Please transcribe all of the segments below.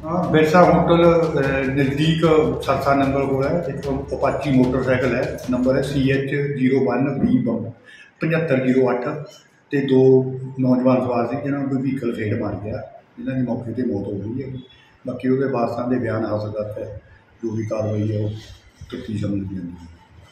हाँ, बिरसा होटल नज़दीक सरसा नंबर को है। एक अपाची मोटरसाइकिल है, नंबर है CH01B 7508 ਤੇ ਦੋ ਨੌਜਵਾਨ ਸਵਾਰ ਸੀ ਜਿਨ੍ਹਾਂ ਨੂੰ ਕੋਈ ਵਹੀਕਲ ਫੇਟ ਮਾਰ ਗਿਆ, ਜਿਨ੍ਹਾਂ ਦੀ ਮੌਕੇ 'ਤੇ ਮੌਤ ਹੋ ਗਈ ਹੈ। ਬਾਕੀ ਉਹਦੇ ਵਾਰਸਾਂ ਦੇ ਬਿਆਨ ਹਾਸਲ ਕਰਕੇ ਜੋ ਵੀ ਕਾਰਵਾਈ ਹੈ ਉਹ ਤਫਤੀਸ਼ ਅਮਲ ਦੀ ਜਾਂਦੀ ਹੈ।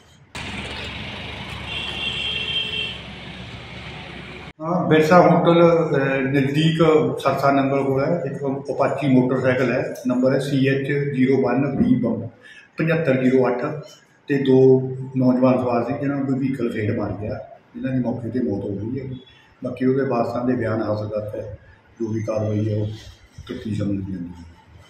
हाँ, बिरसा होटल नज़दीक सरसा नंबर को है। एक अपाची मोटरसाइकिल है, नंबर है CH01B 7508 ਤੇ ਦੋ ਨੌਜਵਾਨ ਸਵਾਰ ਸੀ ਜਿਨ੍ਹਾਂ ਨੂੰ ਕੋਈ ਵਹੀਕਲ ਫੇਟ ਮਾਰ ਗਿਆ, ਜਿਨ੍ਹਾਂ ਦੀ ਮੌਕੇ 'ਤੇ ਮੌਤ ਹੋ ਗਈ ਹੈ। ਬਾਕੀ ਉਹਦੇ ਵਾਰਸਾਂ ਦੇ ਬਿਆਨ ਹਾਸਲ ਕਰਕੇ ਜੋ ਵੀ ਕਾਰਵਾਈ ਹੈ ਉਹ ਤਫਤੀਸ਼ ਅਮਲ ਦੀ ਜਾਂਦੀ ਹੈ।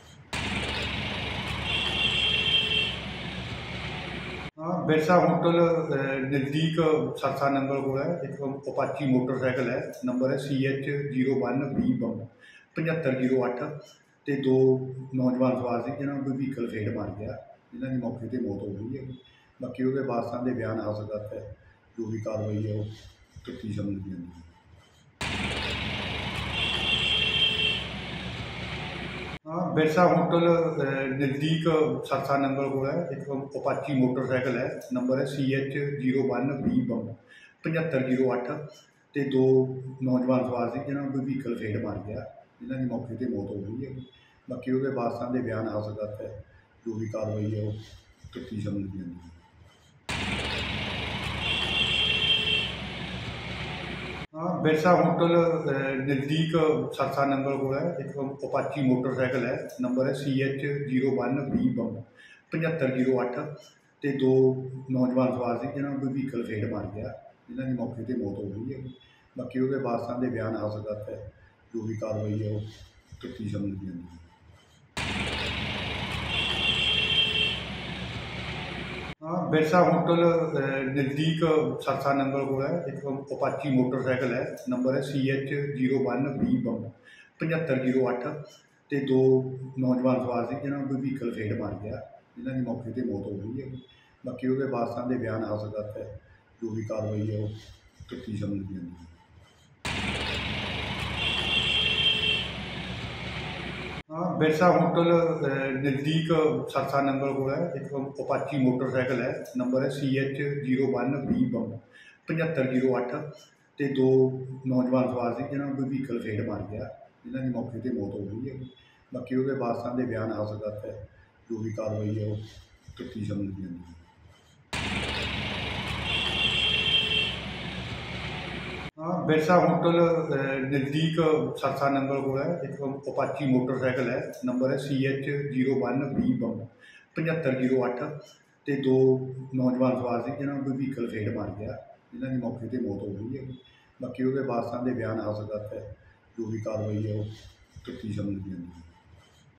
हाँ, बिरसा होटल नज़दीक सरसा नंबर को है। एक अपाची मोटरसाइकिल है, नंबर है CH01B 7508 ਤੇ ਦੋ ਨੌਜਵਾਨ ਸਵਾਰ ਸੀ ਜਿਨ੍ਹਾਂ ਨੂੰ ਕੋਈ ਵਹੀਕਲ ਫੇਟ ਮਾਰ ਗਿਆ, ਜਿਨ੍ਹਾਂ ਦੀ ਮੌਕੇ 'ਤੇ ਮੌਤ ਹੋ ਗਈ ਹੈ। ਬਾਕੀ ਉਹਦੇ ਵਾਰਸਾਂ ਦੇ ਬਿਆਨ ਹਾਸਲ ਕਰਕੇ ਜੋ ਵੀ ਕਾਰਵਾਈ ਹੈ ਉਹ ਤਫਤੀਸ਼ ਅਮਲ ਦੀ ਜਾਂਦੀ ਹੈ। हाँ, बिरसा होटल नज़दीक सरसा नंबर को है। एक अपाची मोटरसाइकिल है, नंबर है CH01B 7508 ਤੇ ਦੋ ਨੌਜਵਾਨ ਸਵਾਰ ਸੀ ਜਿਨ੍ਹਾਂ ਨੂੰ ਕੋਈ ਵਹੀਕਲ ਫੇਟ ਮਾਰ ਗਿਆ, ਜਿਨ੍ਹਾਂ ਦੀ ਮੌਕੇ 'ਤੇ ਮੌਤ ਹੋ ਗਈ ਹੈ। ਬਾਕੀ ਉਹਦੇ ਵਾਰਸਾਂ ਦੇ ਬਿਆਨ ਹਾਸਲ ਕਰਕੇ ਜੋ ਵੀ ਕਾਰਵਾਈ ਹੈ ਉਹ ਤਫਤੀਸ਼ ਅਮਲ ਦੀ ਜਾਂਦੀ ਹੈ। हाँ, बिरसा होटल नज़दीक सरसा नंबर को है। एक अपाची मोटरसाइकिल है, नंबर है CH01B 7508 ਤੇ ਦੋ ਨੌਜਵਾਨ ਸਵਾਰ ਸੀ ਜਿਨ੍ਹਾਂ ਨੂੰ ਕੋਈ ਵਹੀਕਲ ਫੇਟ ਮਾਰ ਗਿਆ, ਜਿਨ੍ਹਾਂ ਦੀ ਮੌਕੇ 'ਤੇ ਮੌਤ ਹੋ ਗਈ ਹੈ। ਬਾਕੀ ਉਹਦੇ ਵਾਰਸਾਂ ਦੇ ਬਿਆਨ ਹਾਸਲ ਕਰਕੇ ਜੋ ਵੀ ਕਾਰਵਾਈ ਹੈ ਉਹ ਤਫਤੀਸ਼ ਅਮਲ ਦੀ ਜਾਂਦੀ ਹੈ। हाँ, बिरसा होटल नज़दीक सरसा नंबर को है। एक अपाची मोटरसाइकिल है, नंबर है CH01B 7508 ਤੇ ਦੋ ਨੌਜਵਾਨ ਸਵਾਰ ਸੀ ਜਿਨ੍ਹਾਂ ਨੂੰ ਕੋਈ ਵਹੀਕਲ ਫੇਟ ਮਾਰ ਗਿਆ, ਜਿਨ੍ਹਾਂ ਦੀ ਮੌਕੇ 'ਤੇ ਮੌਤ ਹੋ ਗਈ ਹੈ। ਬਾਕੀ ਉਹਦੇ ਵਾਰਸਾਂ ਦੇ ਬਿਆਨ ਹਾਸਲ ਕਰਕੇ ਜੋ ਵੀ ਕਾਰਵਾਈ ਹੈ ਉਹ ਤਫਤੀਸ਼ ਅਮਲ ਦੀ ਜਾਂਦੀ ਹੈ। हाँ, बिरसा होटल नज़दीक सरसा नंबर को है। एक अपाची मोटरसाइकिल है, नंबर है CH01B 7508 ਤੇ ਦੋ ਨੌਜਵਾਨ ਸਵਾਰ ਸੀ ਜਿਨ੍ਹਾਂ ਨੂੰ ਕੋਈ ਵਹੀਕਲ ਫੇਟ ਮਾਰ ਗਿਆ, ਜਿਨ੍ਹਾਂ ਦੀ ਮੌਕੇ 'ਤੇ ਮੌਤ ਹੋ ਗਈ ਹੈ। ਬਾਕੀ ਉਹਦੇ ਵਾਰਸਾਂ ਦੇ ਬਿਆਨ ਹਾਸਲ ਕਰਕੇ ਜੋ ਵੀ ਕਾਰਵਾਈ ਹੈ ਉਹ ਤਫਤੀਸ਼ ਅਮਲ ਦੀ ਜਾਂਦੀ ਹੈ। हाँ, बिरसा होटल नज़दीक सरसा नंबर को है। एक अपाची मोटरसाइकिल है, नंबर है CH01B 7508 ਤੇ ਦੋ ਨੌਜਵਾਨ ਸਵਾਰ ਸੀ ਜਿਨ੍ਹਾਂ ਨੂੰ ਕੋਈ ਵਹੀਕਲ ਫੇਟ ਮਾਰ ਗਿਆ, ਜਿਨ੍ਹਾਂ ਦੀ ਮੌਕੇ 'ਤੇ ਮੌਤ ਹੋ ਗਈ ਹੈ। ਬਾਕੀ ਉਹਦੇ ਵਾਰਸਾਂ ਦੇ ਬਿਆਨ ਹਾਸਲ ਕਰਕੇ ਜੋ ਵੀ ਕਾਰਵਾਈ ਹੈ ਉਹ ਤਫਤੀਸ਼ ਅਮਲ ਦੀ ਜਾਂਦੀ ਹੈ।